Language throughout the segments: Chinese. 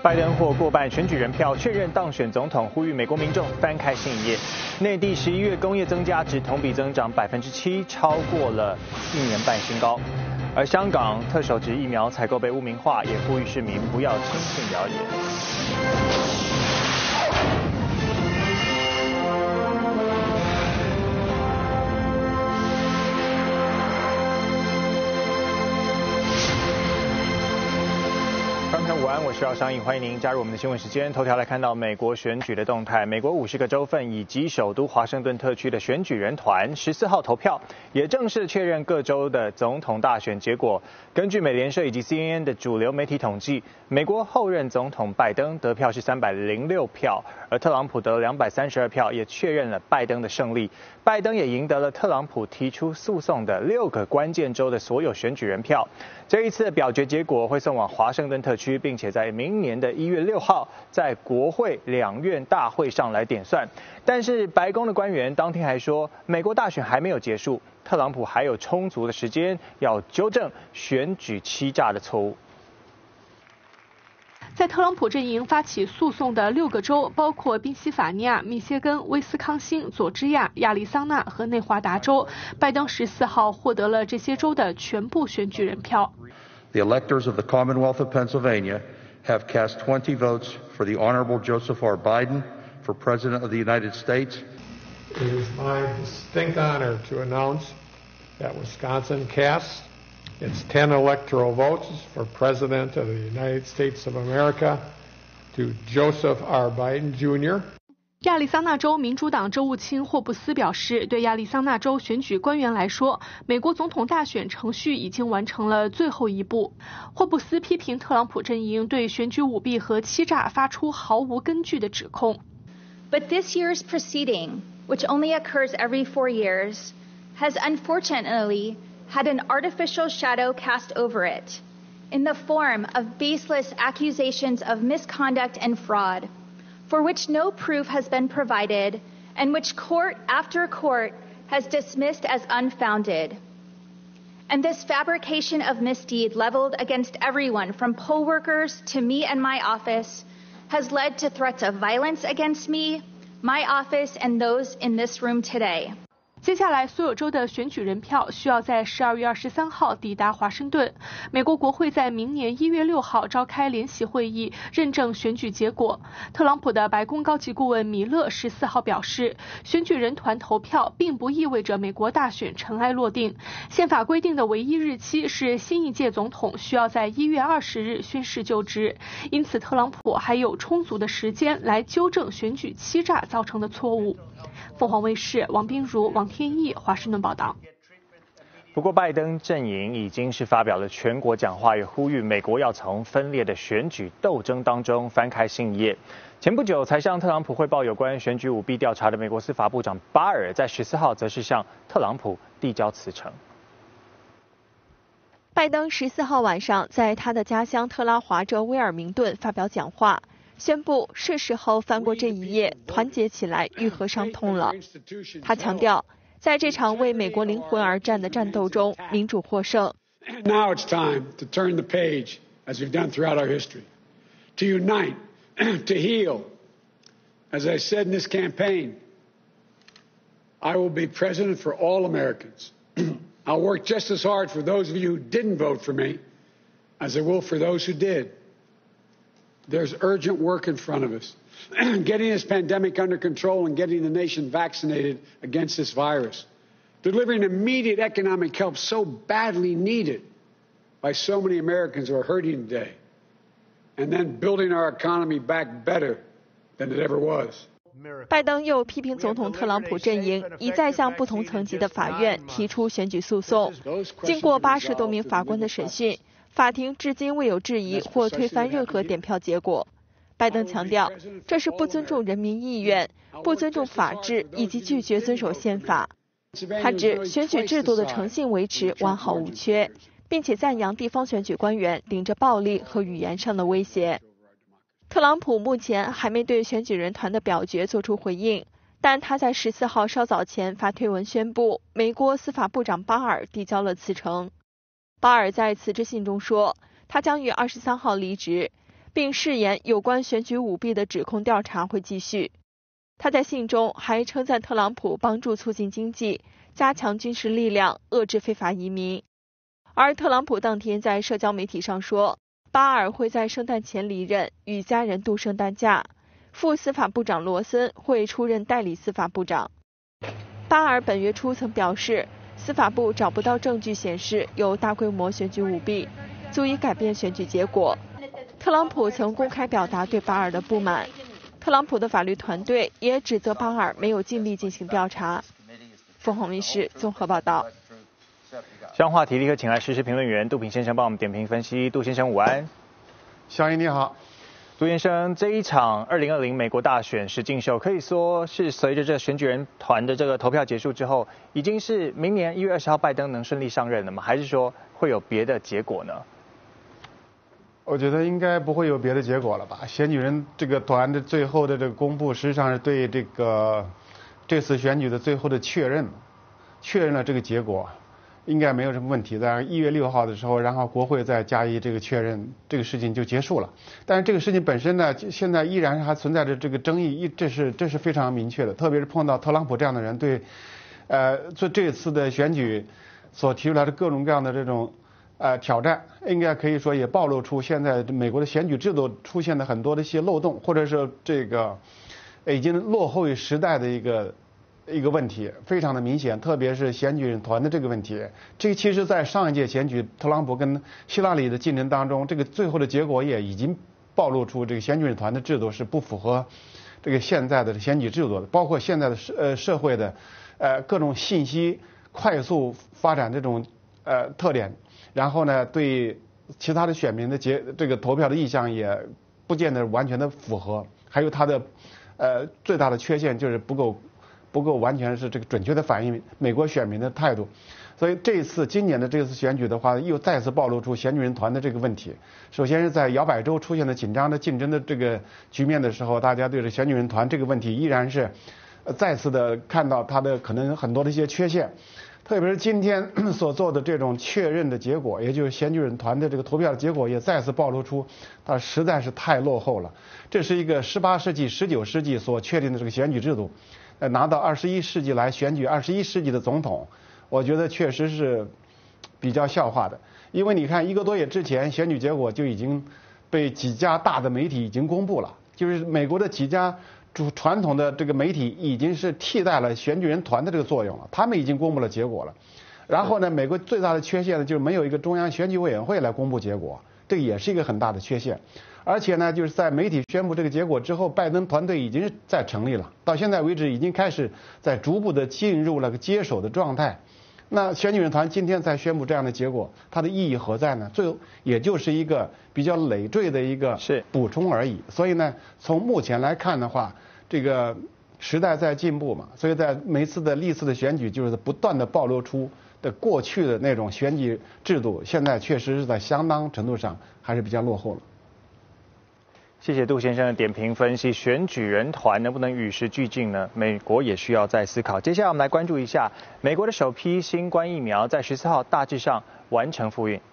拜登获过半选举人票，确认当选总统，呼吁美国民众翻开新一页。内地11月工业增加值同比增长7%，超过了1年半新高。而香港特首指疫苗采购被污名化，也呼吁市民不要轻信谣言。午安，我是姚商颖，欢迎您加入我们的新闻时间。头条来看到美国选举的动态，美国50个州份以及首都华盛顿特区的选举人团14号投票，也正式确认各州的总统大选结果。根据美联社以及 CNN 的主流媒体统计，美国后任总统拜登得票是306票，而特朗普得了232票，也确认了拜登的胜利。拜登也赢得了特朗普提出诉讼的6个关键州的所有选举人票。这一次的表决结果会送往华盛顿特区，并且在明年的1月6号在国会两院大会上来点算。但是白宫的官员当天还说，美国大选还没有结束，特朗普还有充足的时间要纠正选举欺诈的错误。 在特朗普阵营发起诉讼的6个州，包括宾夕法尼亚、密歇根、威斯康星、佐治亚、亚利桑那和内华达州。拜登14号获得了这些州的全部选举人票。 The electors of the Commonwealth of Pennsylvania have cast 20 votes for the Honorable Joseph R. Biden for President of the United States. It is my distinct honor to announce that Wisconsin cast its 10 electoral votes for President of the United States of America to Joseph R. Biden, Jr. 亚利桑那州民主党州务卿霍布斯表示，对亚利桑那州选举官员来说，美国总统大选程序已经完成了最后一步。霍布斯批评特朗普阵营对选举舞弊和欺诈发出毫无根据的指控。 But this year's proceeding, which only occurs every 4 years, has unfortunately had an artificial shadow cast over it in the form of baseless accusations of misconduct and fraud, for which no proof has been provided and which court after court has dismissed as unfounded. And this fabrication of misdeed leveled against everyone from poll workers to me and my office has led to threats of violence against me, my office, and those in this room today. 接下来，所有州的选举人票需要在12月23号抵达华盛顿。美国国会在明年1月6号召开联席会议，认证选举结果。特朗普的白宫高级顾问米勒14号表示，选举人团投票并不意味着美国大选尘埃落定。宪法规定的唯一日期是新一届总统需要在1月20日宣誓就职，因此特朗普还有充足的时间来纠正选举欺诈造成的错误。凤凰卫视王彬如、王天毅华盛顿报道。 不过，拜登阵营已经是发表了全国讲话，也呼吁美国要从分裂的选举斗争当中翻开新一页。前不久才向特朗普汇报有关选举舞弊调查的美国司法部长巴尔，在14号则是向特朗普递交辞呈。 拜登14号晚上在他的家乡特拉华州威尔明顿发表讲话，宣布是时候翻过这一页，团结起来，愈合伤痛了。他强调，在这场为美国灵魂而战的战斗中，民主获胜。 Now it's time to turn the page, as we've done throughout our history, to unite, to heal. As I said in this campaign, I will be president for all Americans. I'll work just as hard for those of you who didn't vote for me as I will for those who did.There's urgent work in front of us. Getting this pandemic under control and getting the nation vaccinated against this virus. Delivering immediate economic help so badly needed by so many Americans who are hurting today. And then building our economy back better than it ever was. 拜登又批评总统特朗普阵营一再向不同层级的法院提出选举诉讼。经过80多名法官的审讯，法庭至今未有质疑或推翻任何点票结果。拜登强调，这是不尊重人民意愿、不尊重法治以及拒绝遵守宪法。他指选举制度的诚信维持完好无缺，并且赞扬地方选举官员顶着暴力和语言上的威胁。特朗普目前还没对选举人团的表决做出回应，但他在14号稍早前发推文宣布，美国司法部长巴尔递交了辞呈。巴尔在辞职信中说，他将于23号离职， 并誓言有关选举舞弊的指控调查会继续。他在信中还称赞特朗普帮助促进经济、加强军事力量、遏制非法移民。而特朗普当天在社交媒体上说，巴尔会在圣诞前离任，与家人度圣诞假。副司法部长罗森会出任代理司法部长。巴尔本月初曾表示，司法部找不到证据显示有大规模选举舞弊，足以改变选举结果。特朗普曾公开表达对巴尔的不满。特朗普的法律团队也指责巴尔没有尽力进行调查。凤凰卫视综合报道。 相关话题立刻请来时事评论员杜平先生帮我们点评分析。杜先生午安。 小英你好。 杜先生，这一场2020美国大选实境秀可以说是随着这选举人团的这个投票结束之后，已经是明年1月20号拜登能顺利上任了吗？还是说会有别的结果呢？ 我觉得应该不会有别的结果了吧。选举人这个团的最后的这个公布，实际上是对这次选举的最后的确认了这个结果，应该没有什么问题。当然1月6号的时候，然后国会再加以这个确认，这个事情就结束了。但是这个事情本身呢，现在依然还存在着这个争议，这是非常明确的。特别是碰到特朗普这样的人，对做这次的选举所提出来的各种各样的这种挑战，应该可以说也暴露出现在美国的选举制度出现的很多的一些漏洞，或者是这个已经落后于时代的一个问题，非常的明显。特别是选举人团的这个问题，这个其实在上一届选举特朗普跟希拉里的竞争当中，这个最后的结果也已经暴露出这个选举人团的制度是不符合这个现在的选举制度的，包括现在的社会的各种信息快速发展这种特点。然后呢，对其他的选民的这个投票的意向也不见得完全的符合，还有它的最大的缺陷就是不够完全是这个准确的反映美国选民的态度。所以今年的这次选举的话，又再次暴露出选举人团的这个问题。首先是在摇摆州出现了紧张的竞争的这个局面的时候，大家对这选举人团这个问题依然是再次的看到它的可能很多的一些缺陷。特别是今天所做的这种确认的结果，也就是选举人团的这个投票的结果，也再次暴露出它实在是太落后了。这是一个18世纪、19世纪所确定的这个选举制度，拿到21世纪来选举21世纪的总统，我觉得确实是比较笑话的。因为你看1个多月之前，选举结果就已经被几家大的媒体已经公布了，就是美国的几家传统的这个媒体已经是替代了选举人团的这个作用了，他们已经公布了结果了。然后呢，美国最大的缺陷呢，就是没有一个中央选举委员会来公布结果，这个也是一个很大的缺陷。而且呢，就是在媒体宣布这个结果之后，拜登团队已经在成立了，到现在为止已经开始在逐步的进入了个接手的状态。那选举人团今天才宣布这样的结果，它的意义何在呢？最后也就是一个比较累赘的一个补充而已。所以呢，从目前来看的话，这个时代在进步嘛，所以在每次的历次的选举，就是不断的暴露出的过去的那种选举制度，现在确实是在相当程度上还是比较落后了。 谢谢杜先生的点评分析，选举人团能不能与时俱进呢？美国也需要再思考。接下来我们来关注一下美国的首批新冠疫苗在14号大致上完成复运。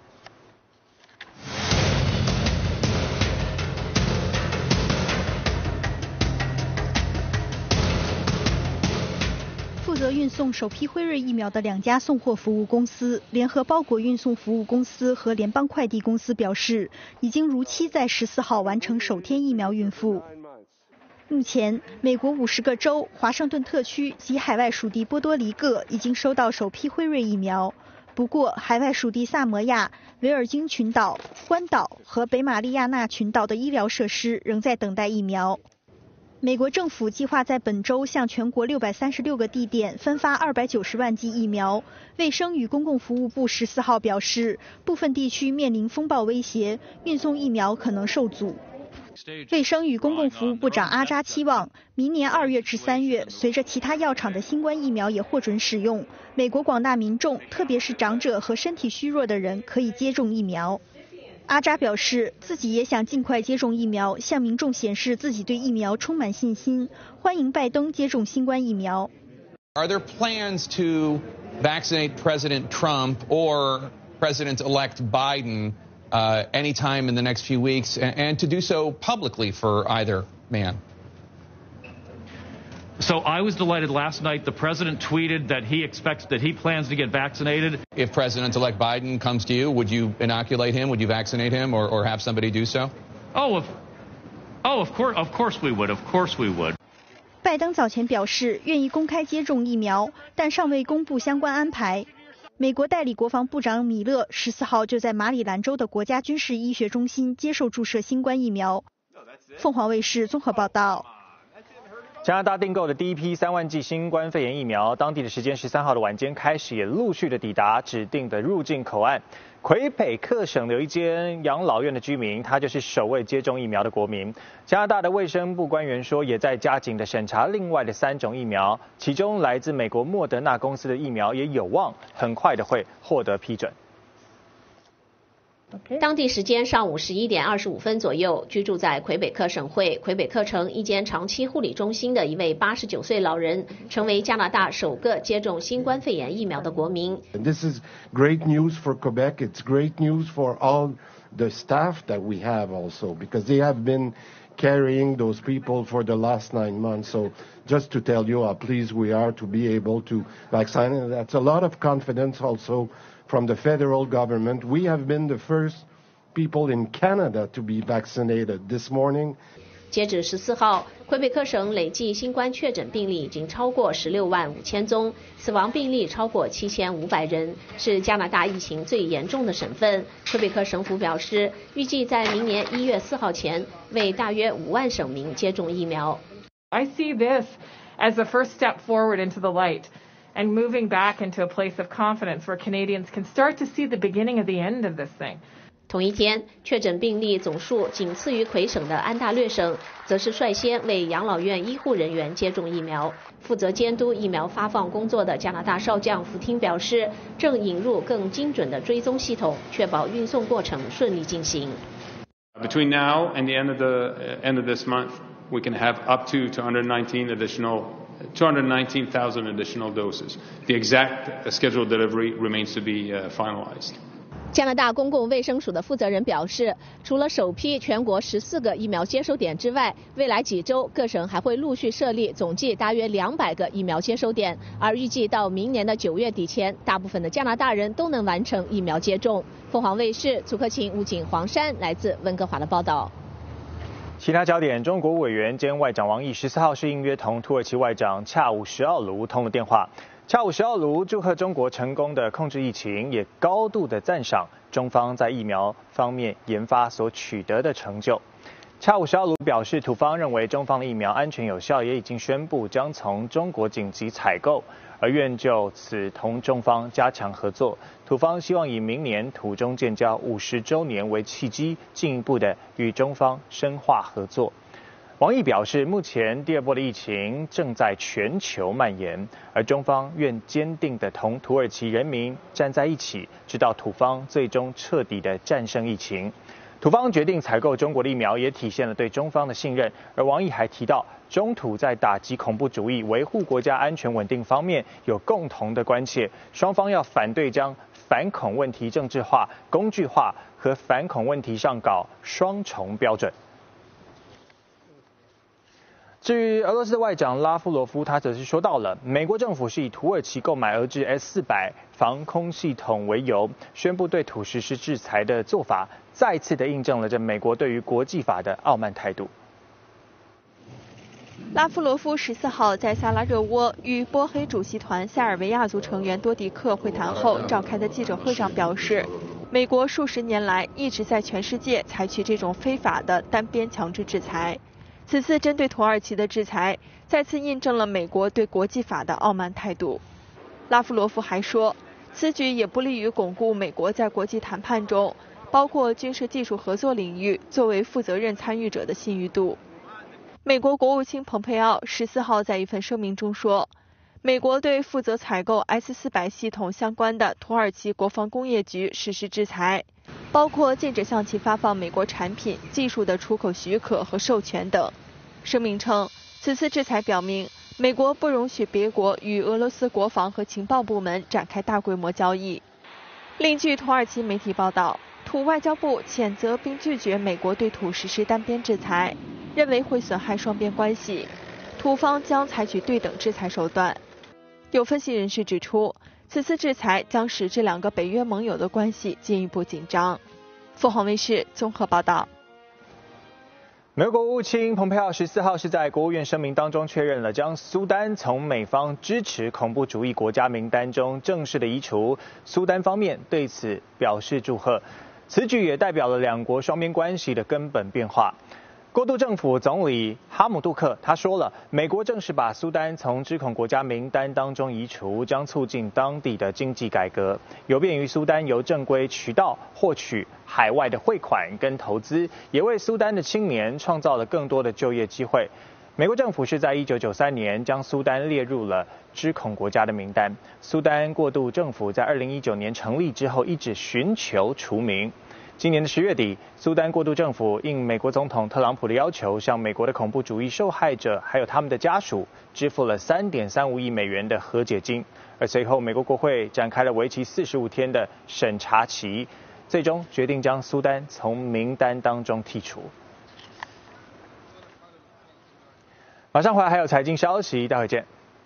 负责运送首批辉瑞疫苗的2家送货服务公司——联合包裹运送服务公司和联邦快递公司表示，已经如期在14号完成首天疫苗运付。目前，美国50个州、华盛顿特区及海外属地波多黎各已经收到首批辉瑞疫苗。不过，海外属地萨摩亚、维尔京群岛、关岛和北马里亚纳群岛的医疗设施仍在等待疫苗。美国政府计划在本周向全国636个地点分发290万剂疫苗。卫生与公共服务部14号表示，部分地区面临风暴威胁，运送疫苗可能受阻。卫生与公共服务部长阿扎期望，明年2月至3月，随着其他药厂的新冠疫苗也获准使用，美国广大民众，特别是长者和身体虚弱的人，可以接种疫苗。阿扎表示，自己也想尽快接种疫苗，向民众显示自己对疫苗充满信心，欢迎拜登接种新冠疫苗。 Are there plans to vaccinate President Trump or President-elect Biden anytime in the next few weeks, and to do so publicly for either man. So I was delighted last night. The president tweeted that he plans to get vaccinated. If President-elect Biden comes to you, would you inoculate him? Would you vaccinate him, or have somebody do so? Of course we would. Of course we would. 拜登早前表示愿意公开接种疫苗，但尚未公布相关安排。美国代理国防部长米勒14号就在马里兰州的国家军事医学中心接受注射新冠疫苗。凤凰卫视综合报道。 加拿大订购的第一批3万剂新冠肺炎疫苗，当地的时间13号的晚间开始，也陆续的抵达指定的入境口岸。魁北克省有一间养老院的居民，他就是首位接种疫苗的国民。加拿大的卫生部官员说，也在加紧的审查另外的3种疫苗，其中来自美国莫德纳公司的疫苗也有望很快的会获得批准。 当地时间上午11点25分左右，居住在魁北克省会魁北克城一间长期护理中心的一位89岁老人，成为加拿大首个接种新冠肺炎疫苗的国民。 This is great news for Quebec. It's great news for all the staff that we have also, because they have been carrying those people for the last 9 months. So just to tell you how pleased we are to be able to vaccinate, and that's a lot of confidence also from the federal government. We have been the first people in Canada to be vaccinated this morning. 截止14号，魁北克省累计新冠确诊病例已经超过16万5千宗，死亡病例超过7500人，是加拿大疫情最严重的省份。魁北克省府表示，预计在明年1月4号前为大约5万省民接种疫苗。 I see this as a first step forward into the light, and moving back into a place of confidence where Canadians can start to see the beginning of the end of this thing. 同一天，确诊病例总数仅次于魁省的安大略省，则是率先为养老院医护人员接种疫苗。负责监督疫苗发放工作的加拿大少将福汀表示，正引入更精准的追踪系统，确保运送过程顺利进行。 Between now and the end of this month, we can have up to 219,000 additional doses. The exact scheduled delivery remains to be finalized. 加拿大公共卫生署的负责人表示，除了首批全国14个疫苗接收点之外，未来几周各省还会陆续设立总计大约200个疫苗接收点，而预计到明年的9月底前，大部分的加拿大人都能完成疫苗接种。凤凰卫视祖克勤、吴景、黄山来自温哥华的报道。 其他焦点，中国委员兼外长王毅14号是应约同土耳其外长恰武什奥卢通了电话。恰武什奥卢祝贺中国成功的控制疫情，也高度的赞赏中方在疫苗方面研发所取得的成就。恰武什奥卢表示，土方认为中方的疫苗安全有效，也已经宣布将从中国紧急采购，而愿就此同中方加强合作。土方希望以明年土中建交50周年为契机，进一步的与中方深化合作。王毅表示，目前第2波的疫情正在全球蔓延，而中方愿坚定地同土耳其人民站在一起，直到土方最终彻底地战胜疫情。土方决定采购中国的疫苗，也体现了对中方的信任。而王毅还提到，中土在打击恐怖主义、维护国家安全稳定方面有共同的关切，双方要反对将反恐问题政治化、工具化和反恐问题上搞双重标准。至于俄罗斯的外长拉夫罗夫，他则是说到了，美国政府是以土耳其购买俄制 S-400防空系统为由，宣布对土实施制裁的做法，再次的印证了这美国对于国际法的傲慢态度。 拉夫罗夫14号在萨拉热窝与波黑主席团塞尔维亚族成员多迪克会谈后召开的记者会上表示，美国数十年来一直在全世界采取这种非法的单边强制制裁。此次针对土耳其的制裁，再次印证了美国对国际法的傲慢态度。拉夫罗夫还说，此举也不利于巩固美国在国际谈判中，包括军事技术合作领域作为负责任参与者的信誉度。美国国务卿蓬佩奥14号在一份声明中说，美国对负责采购 S-400系统相关的土耳其国防工业局实施制裁，包括禁止向其发放美国产品、技术的出口许可和授权等。声明称，此次制裁表明，美国不容许别国与俄罗斯国防和情报部门展开大规模交易。另据土耳其媒体报道， 土外交部谴责并拒绝美国对土实施单边制裁，认为会损害双边关系，土方将采取对等制裁手段。有分析人士指出，此次制裁将使这两个北约盟友的关系进一步紧张。凤凰卫视综合报道。 美国国务卿蓬佩奥14号是在国务院声明当中确认了将苏丹从美方支持恐怖主义国家名单中正式的移除，苏丹方面对此表示祝贺。此举也代表了两国双边关系的根本变化。过渡政府总理哈姆杜克他说了，美国正式把苏丹从知恐国家名单当中移除，将促进当地的经济改革，有便于苏丹由正规渠道获取海外的汇款跟投资，也为苏丹的青年创造了更多的就业机会。美国政府是在1993年将苏丹列入了知恐国家的名单。苏丹过渡政府在2019年成立之后，一直寻求除名。今年的10月底，苏丹过渡政府应美国总统特朗普的要求，向美国的恐怖主义受害者还有他们的家属支付了3.35亿美元的和解金。而随后，美国国会展开了为期45天的审查期，最终决定将苏丹从名单当中剔除。马上回来还有财经消息，待会见。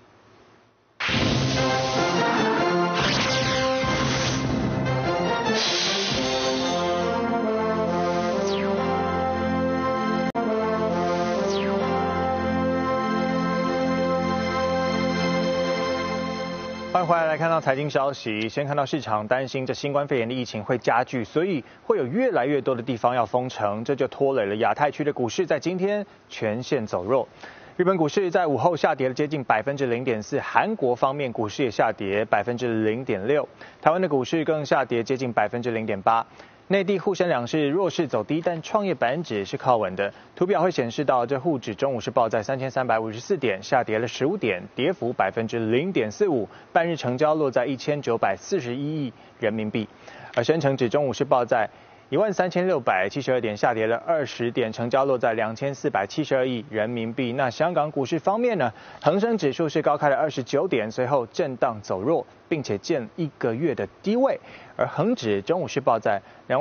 欢迎回来看到财经消息。先看到市场担心这新冠肺炎的疫情会加剧，所以会有越来越多的地方要封城，这就拖累了亚太区的股市在今天全线走弱。日本股市在午后下跌了接近0.4%，韩国方面股市也下跌0.6%，台湾的股市更下跌接近0.8%。内地沪深两市弱势走低，但创业板指是靠稳的。图表会显示到，这沪指中午是报在3354点，下跌了15点，跌幅0.45%，半日成交落在1941亿人民币。而深成指中午是报在13672点，下跌了20点，成交落在2472亿人民币。那香港股市方面呢，恒生指数是高开了29点，随后震荡走弱，并且见1个月的低位。而恒指中午是报在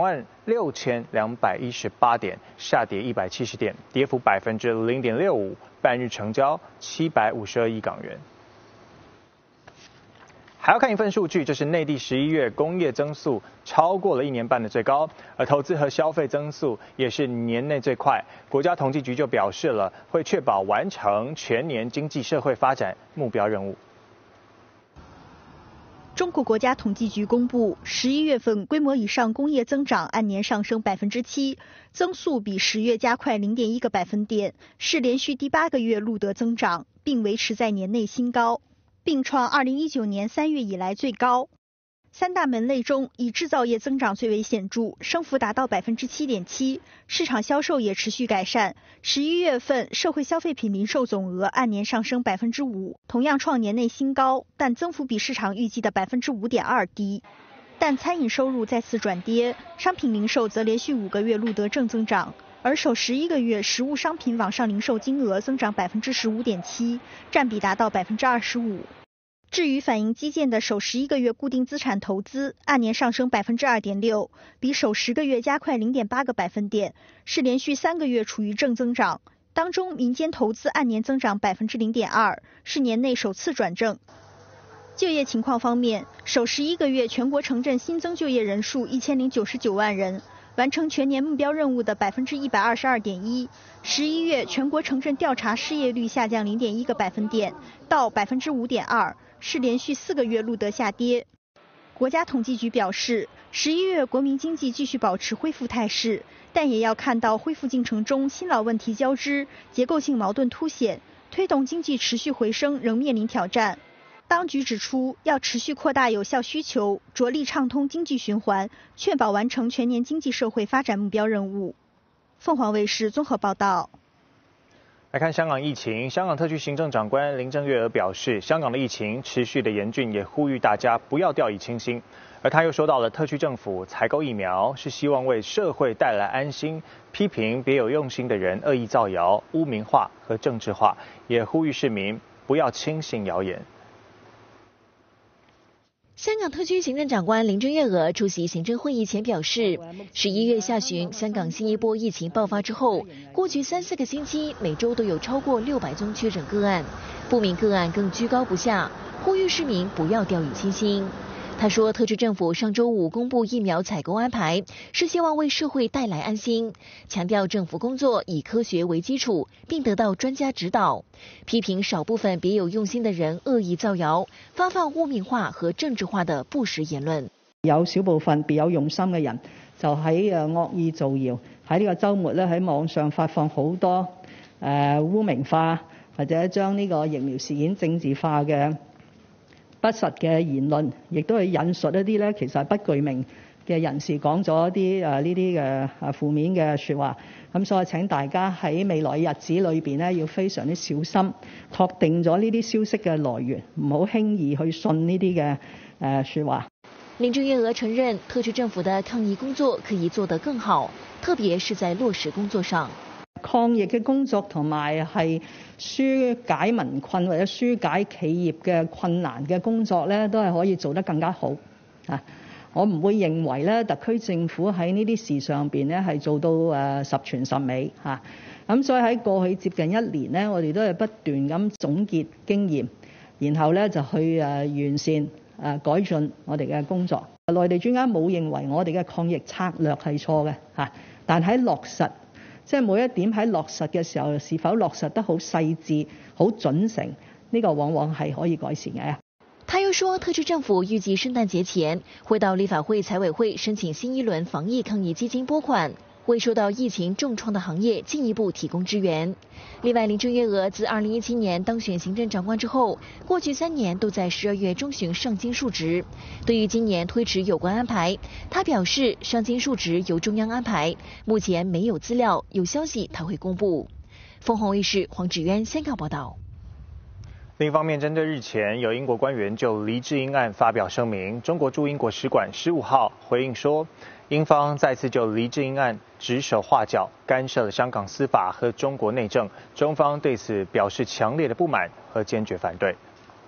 26218点，下跌170点，跌幅0.65%，半日成交752亿港元。还要看一份数据，就是内地11月工业增速超过了1年半的最高，而投资和消费增速也是年内最快。国家统计局就表示了，会确保完成全年经济社会发展目标任务。 中国国家统计局公布，11月份规模以上工业增长按年上升7%，增速比10月加快0.1个百分点，是连续第8个月录得增长，并维持在年内新高，并创2019年3月以来最高。三大门类中，以制造业增长最为显著，升幅达到7.7%，市场销售也持续改善。11月份社会消费品零售总额按年上升5%，同样创年内新高，但增幅比市场预计的5.2%低。但餐饮收入再次转跌，商品零售则连续5个月录得正增长，而首11个月实物商品网上零售金额增长15.7%，占比达到25%。至于反映基建的首11个月固定资产投资按年上升2.6%，比首10个月加快0.8个百分点，是连续3个月处于正增长。当中民间投资按年增长0.2%，是年内首次转正。就业情况方面，首11个月全国城镇新增就业人数1099万人，完成全年目标任务的122.1%。11月全国城镇调查失业率下降0.1个百分点，到5.2%，是连续4个月录得下跌。国家统计局表示，11月国民经济继续保持恢复态势，但也要看到恢复进程中新老问题交织，结构性矛盾凸显，推动经济持续回升仍面临挑战。当局指出，要持续扩大有效需求，着力畅通经济循环，确保完成全年经济社会发展目标任务。凤凰卫视综合报道。 来看香港疫情，香港特区行政长官林郑月娥表示，香港的疫情持续的严峻，也呼吁大家不要掉以轻心。而他又说到了特区政府采购疫苗是希望为社会带来安心，批评别有用心的人恶意造谣、污名化和政治化，也呼吁市民不要轻信谣言。 香港特区行政长官林郑月娥出席行政会议前表示，11月下旬香港新一波疫情爆发之后，过去3-4个星期每周都有超过600宗确诊个案，不明个案更居高不下，呼吁市民不要掉以轻心。他说，特区政府上周5公布疫苗采购安排，是希望为社会带来安心，强调政府工作以科学为基础，并得到专家指導，批評少部分別有用心的人惡意造謠，發放污名化和政治化的不實言論。 有少部分別有用心嘅人就喺惡意造謠，喺呢個週末咧喺網上發放好多污名化或者將呢個疫苗事件政治化嘅不實嘅言論，亦都係引述一啲咧其實不具名嘅人士講咗一啲呢啲嘅負面嘅説話。咁所以請大家喺未來日子裏邊咧要非常之小心，確定咗呢啲消息嘅來源，唔好輕易去信呢啲嘅説話。 林鄭月娥承認，特區政府的抗疫工作可以做得更好，特別是在落實工作上。 抗疫嘅工作同埋係紓解民困或者紓解企業嘅困難嘅工作咧，都係可以做得更加好啊！我唔會認為咧，特區政府喺呢啲事上邊咧係做到十全十美嚇。咁所以喺過去接近1年咧，我哋都係不斷咁總結經驗，然後咧就去完善改進我哋嘅工作。內地專家冇認為我哋嘅抗疫策略係錯嘅嚇，但喺落實。即係每一點喺落實嘅時候，是否落實得好細緻、好準繩，呢個往往係可以改善嘅。 他又說，特區政府預計聖誕節前會到立法會財委會申請新一輪防疫抗疫基金撥款，為受到疫情重創的行業進一步提供支援。另外，林鄭月娥自2017年當選行政長官之後，過去3年都在12月中旬上京述職。對於今年推遲有關安排，他表示上京述職由中央安排，目前沒有資料，有消息他會公布。鳳凰衛視黃芷淵香港報道。 另一方面，針對日前有英國官員就黎智英案發表聲明，中國駐英國使館15號回應說，英方再次就黎智英案指手畫腳，干涉了香港司法和中國內政，中方對此表示強烈的不滿和堅決反對。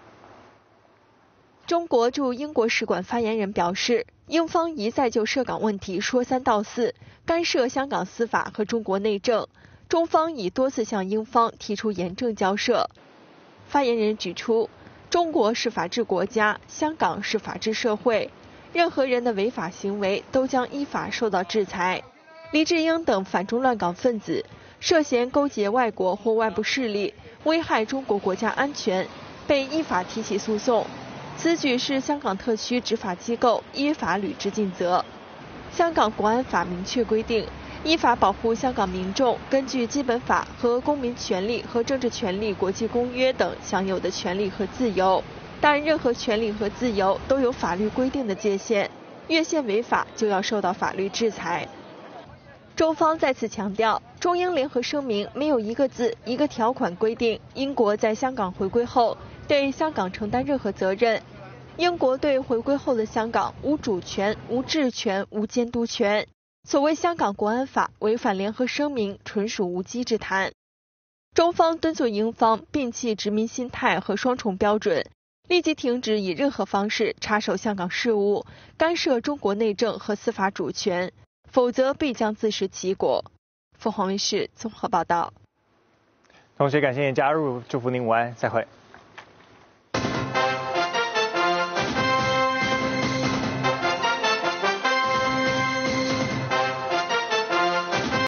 中國駐英國使館發言人表示，英方一再就涉港問題說三道四，干涉香港司法和中國內政，中方已多次向英方提出嚴正交涉。發言人指出，中國是法治國家，香港是法治社會，任何人的違法行為都將依法受到制裁。黎智英等反中亂港分子涉嫌勾結外國或外部勢力，危害中國國家安全，被依法提起訴訟。此舉是香港特區執法機構依法履職盡責。香港國安法明確規定，依法保護香港民眾根據基本法和公民權利和政治權利國際公約等享有的權利和自由，但任何權利和自由都有法律規定的界限，越線違法就要受到法律制裁。中方再次強調，中英聯合聲明沒有一個字、一個條款規定英國在香港回歸後對香港承擔任何責任。英國對回歸後的香港無主權、無治權、無監督權。所謂香港國安法違反聯合聲明，純屬無稽之談。中方敦促英方摒棄殖民心態和雙重標準，立即停止以任何方式插手香港事務，干涉中國內政和司法主權，否則必將自食其果。鳳凰衛視綜合報道。 同時感謝您加入，祝福您午安，再會。